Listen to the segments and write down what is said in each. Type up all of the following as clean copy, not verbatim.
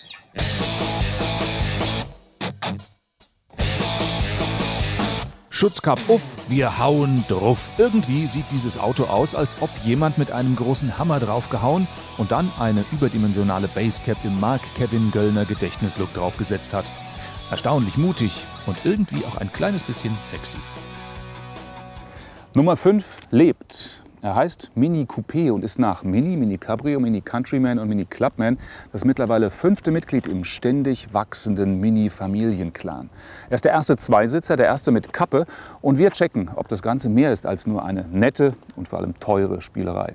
Schutzkapp uff, wir hauen drauf. Irgendwie sieht dieses Auto aus, als ob jemand mit einem großen Hammer draufgehauen und dann eine überdimensionale Basecap im Mark Kevin Göllner Gedächtnislook draufgesetzt hat. Erstaunlich mutig und irgendwie auch ein kleines bisschen sexy. Nummer 5 lebt. Er heißt Mini Coupé und ist nach Mini, Mini Cabrio, Mini Countryman und Mini Clubman das mittlerweile 5. Mitglied im ständig wachsenden Mini-Familienclan. Er ist der erste Zweisitzer, der erste mit Kappe und wir checken, ob das Ganze mehr ist als nur eine nette und vor allem teure Spielerei.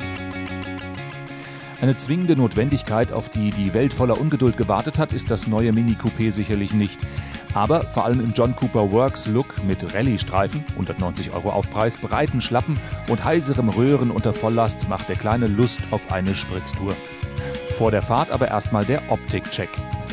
Eine zwingende Notwendigkeit, auf die die Welt voller Ungeduld gewartet hat, ist das neue Mini Coupé sicherlich nicht. Aber vor allem im John Cooper Works Look mit Rallye-Streifen, 190 € Aufpreis, breiten Schlappen und heiserem Röhren unter Volllast macht der Kleine Lust auf eine Spritztour. Vor der Fahrt aber erstmal der Optik-Check.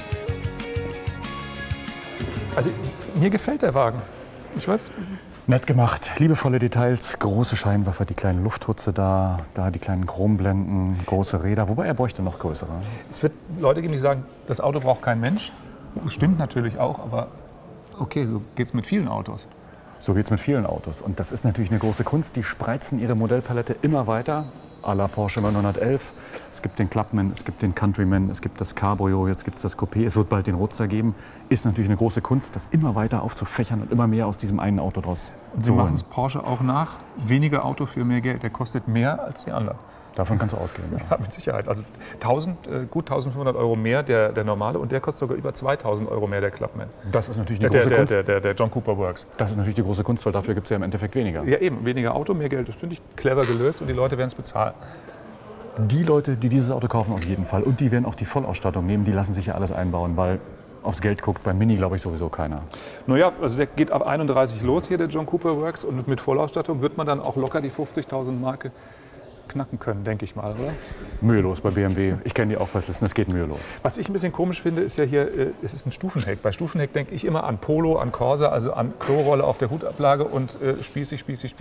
Also mir gefällt der Wagen. Ich weiß. Nett gemacht, liebevolle Details, große Scheinwerfer, die kleine Lufthutze da die kleinen Chromblenden, große Räder, wobei er bräuchte noch größere. Es wird Leute geben, die sagen, das Auto braucht kein Mensch. Das stimmt natürlich auch, aber okay, so geht es mit vielen Autos. So geht es mit vielen Autos und das ist natürlich eine große Kunst. Die spreizen ihre Modellpalette immer weiter, à la Porsche 911. Es gibt den Clubman, es gibt den Countryman, es gibt das Cabrio, jetzt gibt es das Coupé, es wird bald den Roadster geben. Ist natürlich eine große Kunst, das immer weiter aufzufächern und immer mehr aus diesem einen Auto draus Sie machen es Porsche auch nach. Weniger Auto für mehr Geld. Der kostet mehr als die anderen. Davon kannst du ausgehen. Ja, ja mit Sicherheit. Also gut 1.500 € mehr der normale und der kostet sogar über 2.000 € mehr, der Clubman. Das ist natürlich eine große Kunst. Der John Cooper Works. Das ist natürlich die große Kunst, weil dafür gibt es ja im Endeffekt weniger. Ja eben, weniger Auto, mehr Geld. Das finde ich clever gelöst und die Leute werden es bezahlen. Die Leute, die dieses Auto kaufen, auf jeden Fall. Und die werden auch die Vollausstattung nehmen, die lassen sich ja alles einbauen, weil aufs Geld guckt beim Mini, glaube ich, sowieso keiner. Naja, also der geht ab 31 los hier, der John Cooper Works. Und mit Vollausstattung wird man dann auch locker die 50.000 Marke knacken können, denke ich mal, oder? Mühelos bei BMW. Ich kenne die Aufpreislisten, es geht mühelos. Was ich ein bisschen komisch finde, ist ja hier, es ist ein Stufenheck. Bei Stufenheck denke ich immer an Polo, an Corsa, also an Klorolle auf der Hutablage und spießig.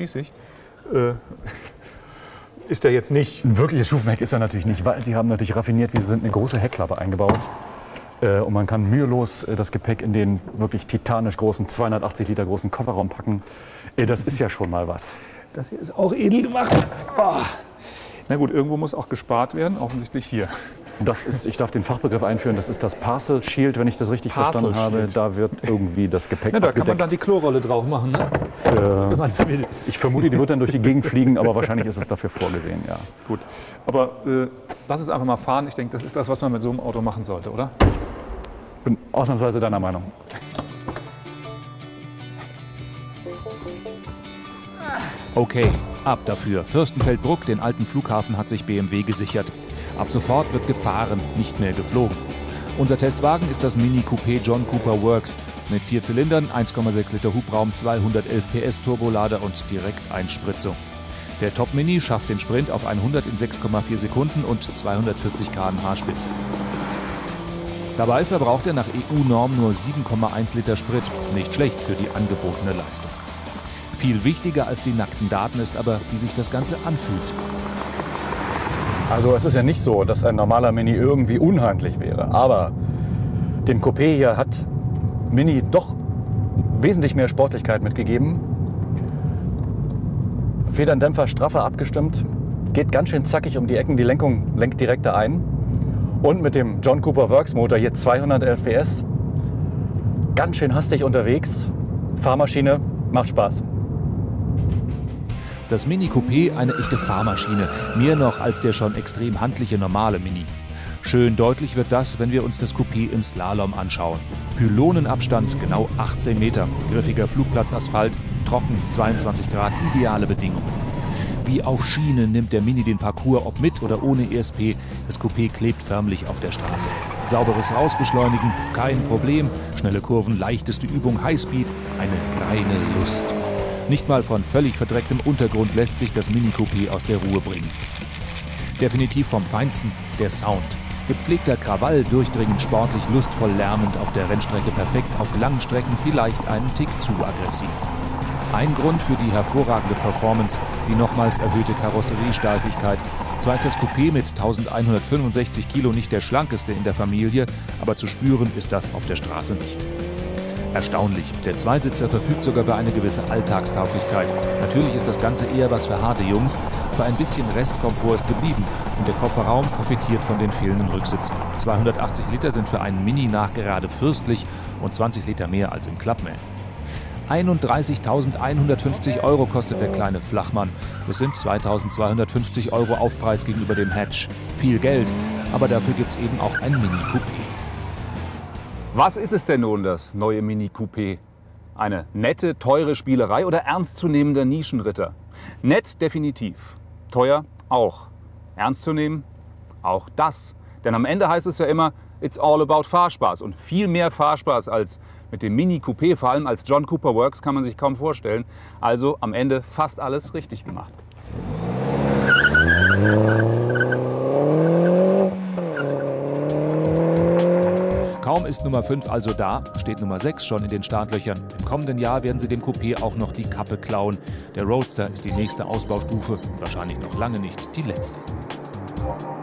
Ist der jetzt nicht. Ein wirkliches Stufenheck ist er natürlich nicht, weil sie haben natürlich raffiniert, wie sie sind, eine große Heckklappe eingebaut. Und man kann mühelos das Gepäck in den wirklich titanisch großen, 280 Liter großen Kofferraum packen. Das ist ja schon mal was. Das hier ist auch edel gemacht. Oh. Na gut, irgendwo muss auch gespart werden, offensichtlich hier. Das ist, ich darf den Fachbegriff einführen, das ist das Parcel Shield, wenn ich das richtig verstanden habe. Da wird irgendwie das Gepäck da abgedeckt. kann man dann die Klorolle drauf machen, ne? Wenn man will. Ich vermute, die wird dann durch die Gegend fliegen, aber wahrscheinlich ist es dafür vorgesehen, ja. Gut, aber lass uns einfach mal fahren. Ich denke, das ist das, was man mit so einem Auto machen sollte, oder? Ich bin ausnahmsweise deiner Meinung. Okay, ab dafür. Fürstenfeldbruck, den alten Flughafen, hat sich BMW gesichert. Ab sofort wird gefahren, nicht mehr geflogen. Unser Testwagen ist das Mini Coupé John Cooper Works mit 4 Zylindern, 1,6 Liter Hubraum, 211 PS Turbolader und Direkteinspritzung. Der Top Mini schafft den Sprint auf 100 in 6,4 Sekunden und 240 km/h Spitze. Dabei verbraucht er nach EU-Norm nur 7,1 Liter Sprit. Nicht schlecht für die angebotene Leistung. Viel wichtiger als die nackten Daten ist aber, wie sich das Ganze anfühlt. Also es ist ja nicht so, dass ein normaler Mini irgendwie unhandlich wäre. Aber dem Coupé hier hat Mini doch wesentlich mehr Sportlichkeit mitgegeben. Federndämpfer straffer abgestimmt. Geht ganz schön zackig um die Ecken, die Lenkung lenkt direkter ein. Und mit dem John Cooper Works Motor hier 211 PS. Ganz schön hastig unterwegs. Fahrmaschine, macht Spaß. Das Mini Coupé eine echte Fahrmaschine, mehr noch als der schon extrem handliche normale Mini. Schön deutlich wird das, wenn wir uns das Coupé im Slalom anschauen. Pylonenabstand genau 18 Meter, griffiger Flugplatzasphalt, trocken 22 Grad, ideale Bedingungen. Wie auf Schiene nimmt der Mini den Parcours, ob mit oder ohne ESP. Das Coupé klebt förmlich auf der Straße. Sauberes Rausbeschleunigen, kein Problem. Schnelle Kurven, leichteste Übung, Highspeed, eine reine Lust. Nicht mal von völlig verdrecktem Untergrund lässt sich das Mini Coupé aus der Ruhe bringen. Definitiv vom Feinsten der Sound. Gepflegter Krawall, durchdringend sportlich, lustvoll lärmend, auf der Rennstrecke perfekt, auf langen Strecken vielleicht einen Tick zu aggressiv. Ein Grund für die hervorragende Performance, die nochmals erhöhte Karosseriesteifigkeit. Zwar ist das Coupé mit 1165 Kilo nicht der schlankeste in der Familie, aber zu spüren ist das auf der Straße nicht. Erstaunlich, der Zweisitzer verfügt sogar über eine gewisse Alltagstauglichkeit. Natürlich ist das Ganze eher was für harte Jungs, aber ein bisschen Restkomfort ist geblieben und der Kofferraum profitiert von den fehlenden Rücksitzen. 280 Liter sind für einen Mini nachgerade fürstlich und 20 Liter mehr als im Clubman. 31.150 € kostet der kleine Flachmann. Das sind 2.250 € Aufpreis gegenüber dem Hatch. Viel Geld, aber dafür gibt es eben auch ein Mini-Coupé. Was ist es denn nun, das neue Mini-Coupé? Eine nette, teure Spielerei oder ernstzunehmender Nischenritter? Nett definitiv, teuer auch. Ernst zu nehmen? Auch das. Denn am Ende heißt es ja immer, it's all about Fahrspaß. Und viel mehr Fahrspaß als mit dem Mini-Coupé, vor allem als John Cooper Works, kann man sich kaum vorstellen. Also am Ende fast alles richtig gemacht. Kaum ist Nummer 5 also da, steht Nummer 6 schon in den Startlöchern. Im kommenden Jahr werden sie dem Coupé auch noch die Kappe klauen. Der Roadster ist die nächste Ausbaustufe und wahrscheinlich noch lange nicht die letzte.